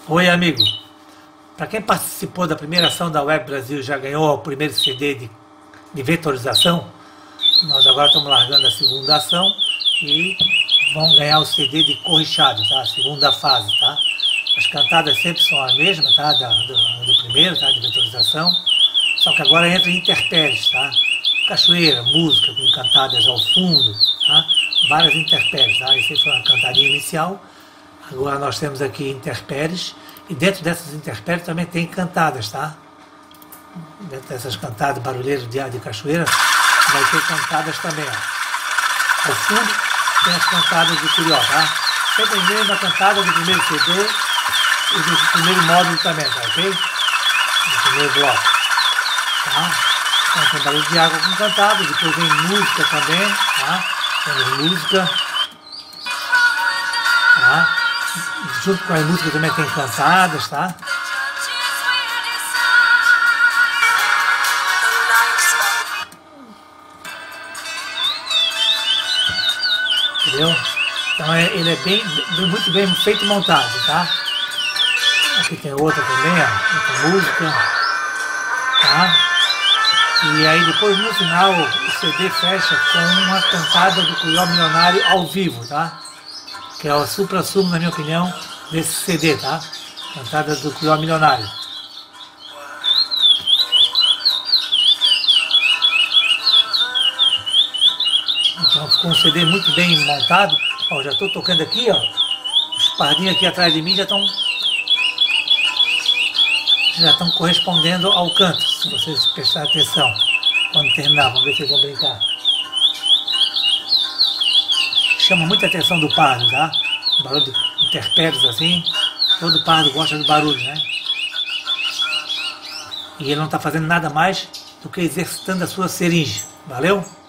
Oi, amigo. Para quem participou da primeira ação da Web Brasil e já ganhou o primeiro CD de vetorização, nós agora estamos largando a segunda ação e vão ganhar o CD de corrichado, tá? A segunda fase, tá? As cantadas sempre são as mesmas, tá? Do primeiro, tá? De vetorização. Só que agora entra intérpretes, tá? Cachoeira, música com cantadas ao fundo, tá? Várias intérpretes, tá? Essa foi uma cantadinha inicial. Agora nós temos aqui intérpretes e dentro dessas intérpretes também tem cantadas, tá? Dentro dessas cantadas barulheiras de cachoeira vai ter cantadas também, ó. Ao fundo tem as cantadas do Curió, tá? Sempre a mesma cantada do primeiro CD e do primeiro módulo também, tá ok? Do primeiro bloco, tá? Então tem barulho de água com cantada, depois vem música também, tá? Temos música, tá? Junto com as músicas também tem cantadas, tá? Entendeu? Então ele é muito bem feito e montado, tá? Aqui tem outra também, ó, outra música, tá? E aí depois no final o CD fecha com uma cantada do Curió Milionário ao vivo, tá? Que é o supra-sumo, na minha opinião, desse CD, tá? Cantada do Curió Milionário. Então ficou um CD muito bem montado. Ó, já estou tocando aqui, ó. Os pardinhos aqui atrás de mim já estão correspondendo ao canto, se vocês prestarem atenção. Quando terminar, vamos ver se eles vão brincar. Chama muita atenção do pardo, tá? O barulho de intérpretes assim. Todo pardo gosta do barulho, né? E ele não está fazendo nada mais do que exercitando a sua seringe. Valeu?